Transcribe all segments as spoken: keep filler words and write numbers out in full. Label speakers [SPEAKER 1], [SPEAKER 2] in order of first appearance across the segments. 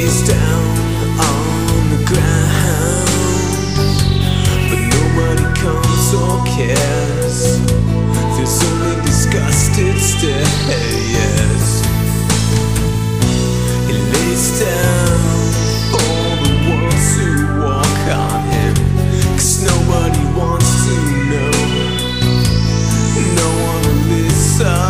[SPEAKER 1] lays down on the ground, but nobody comes or cares. Feels only disgusted stares. He lays down for the world to walk on him, 'cause nobody wants to know. No one will listen.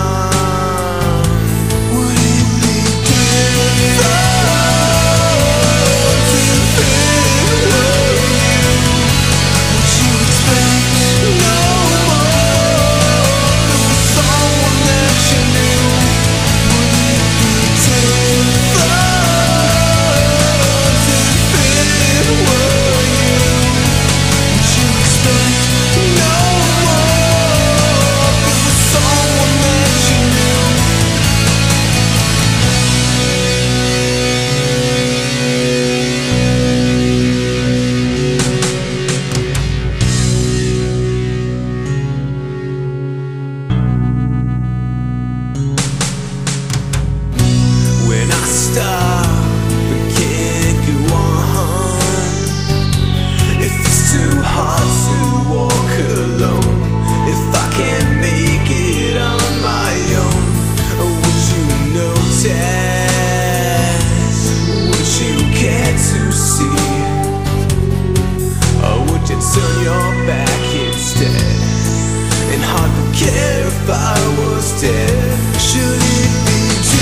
[SPEAKER 1] Turn your back instead, and hard to care if I was dead. Should it be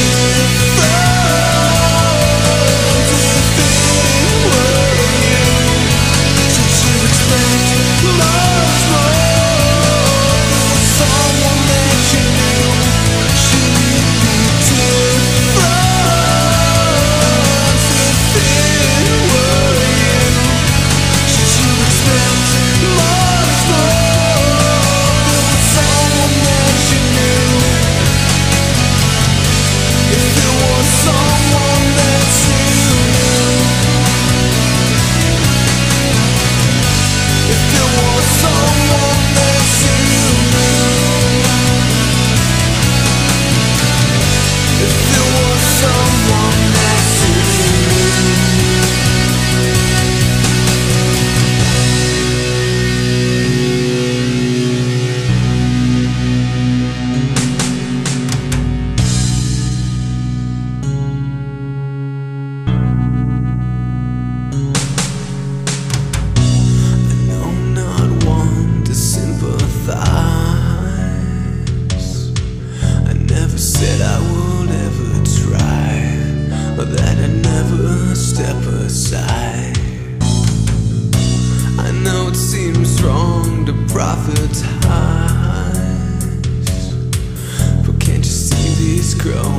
[SPEAKER 1] different if it were you? Should you expect much more from someone that you knew? Should it be different if it were you? Should you expect much more from someone that you knew? If there was someone that you knew, if there was someone that you knew, if there was someone that you knew. Said I would ever try, or that I'd never step aside. I know it seems wrong to profitize, but can't you see these grow?